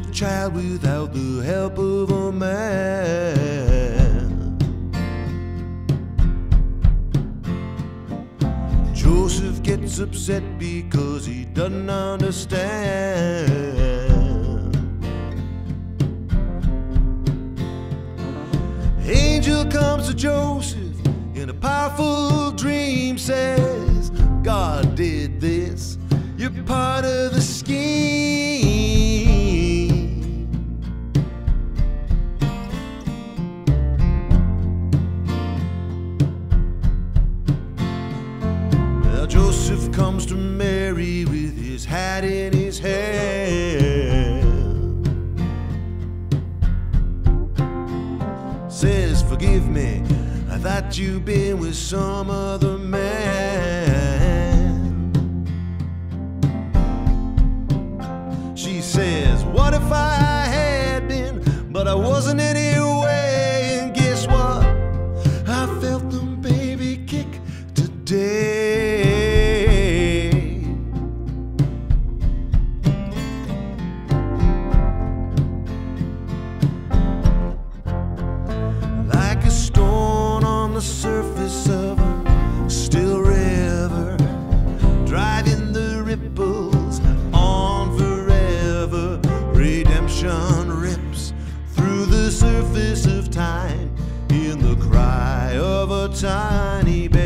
child without the help of a man. Joseph gets upset because he doesn't understand. Angel comes to Joseph in a powerful dream, says, God did this, you're part of the scheme. Now Joseph comes to Mary with his hat in his hand, says, forgive me, I thought you'd been with some other man. She says, what if I had been, but I wasn't anyway. And guess what? I felt the baby kick today. Like a stone on the surface of a still river, driving the ripples on forever. Redemption rips through the surface of time in the cry of a tiny baby.